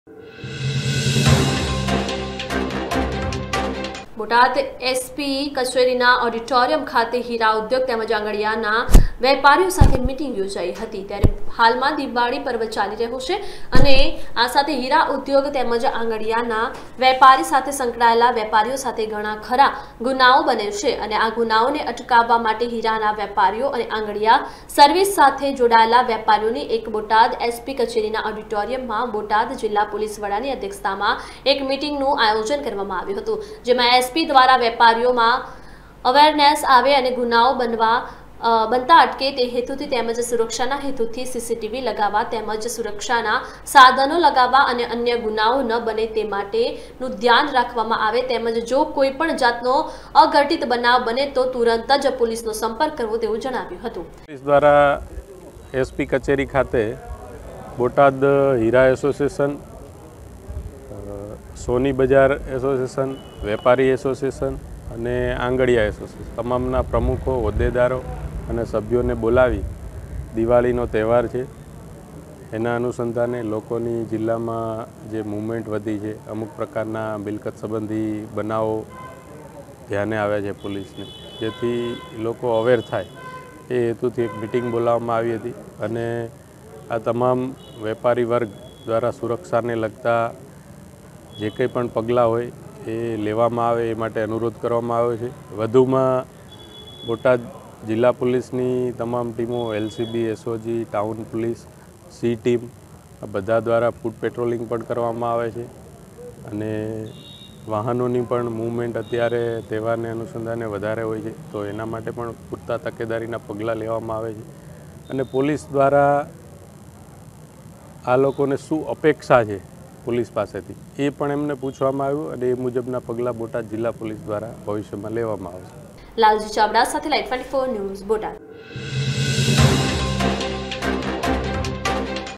Botad SP કચેરીના auditorium ખાતે હીરા ઉદ્યોગ તેમજ આંગળીયાના વેપારીઓ સાથે મીટિંગ યોજાઈ હતી। ત્યારે હાલમાં દિવાળી પર્વ ચાલી રહ્યો છે અને આ સાથે હીરા ઉદ્યોગ તેમજ આંગળીયાના વેપારી સાથે સંકળાયેલા વેપારીઓ સાથે ઘણા ખરા ગુનાઓ બને છે અને આ ગુનાઓને અટકાવવા માટે હીરાના વેપારીઓ અને આંગળીયા સર્વિસ સાથે જોડાયેલા વેપારીઓની એક બોટાદ એસપી કચેરીના ઓડિટોરિયમમાં બોટાદ જિલ્લા પોલીસ વડાની અધ્યક્ષતામાં એક મીટિંગનું આયોજન કરવામાં આવ્યું હતું, જેમાં એસપી દ્વારા વેપારીઓમાં અવેરનેસ આવે અને ગુનાઓ બનતા અટકે તે હેતુથી તેમજ સુરક્ષાના હેતુથી સીસીટીવી લગાવવા તેમજ સુરક્ષાના સાધનો લગાવવા અને અન્ય ગુનાઓ ન બને તે માટેનું ધ્યાન રાખવામાં આવે તેમજ જો કોઈ પણ જાતનો અઘટિત બનાવ બને તો તુરંત જ પોલીસનો સંપર્ક કરવો તેવું જણાવ્યું હતું। પોલીસ દ્વારા એસપી કચેરી ખાતે બોટાદ હીરા એસોસિએશન, સોની બજાર એસોસિએશન, વેપારી એસોસિએશન અને આંગળીયા એસોસિએશન તમામના પ્રમુખો, હોદ્દેદારો અને સભ્યોને બોલાવી દિવાળીનો તહેવાર છે એના અનુસંધાને લોકોની જિલ્લામાં જે મૂવમેન્ટ વધી છે, અમુક પ્રકારના મિલકત સંબંધી બનાવો ધ્યાને આવ્યા છે પોલીસને, જેથી લોકો અવેર થાય એ હેતુથી એક મિટિંગ બોલાવવામાં આવી હતી અને આ તમામ વેપારી વર્ગ દ્વારા સુરક્ષાને લગતા જે કંઈ પણ પગલાં હોય એ લેવામાં આવે એ માટે અનુરોધ કરવામાં આવ્યો છે। વધુમાં બોટાદ જિલ્લા પોલીસની તમામ ટીમો, LCB, SOG, town police, C team આ બધા દ્વારા ફૂટ પેટ્રોલિંગ પણ કરવામાં આવે છે અને વાહનોની પણ મૂવમેન્ટ અત્યારે તહેવારને અનુસંધાને વધારે હોય છે, તો એના માટે પણ પૂરતા તકેદારીના પગલાં લેવામાં આવે છે અને પોલીસ દ્વારા આ લોકોને શું અપેક્ષા છે પોલીસ પાસેથી એ પણ એમને પૂછવામાં આવ્યું અને એ મુજબના પગલાં બોટાદ જિલ્લા પોલીસ દ્વારા ભવિષ્યમાં લેવામાં આવશે। લાલજી ચાવડા સાથે લાઈટ 24 ન્યૂઝ બોટાદ।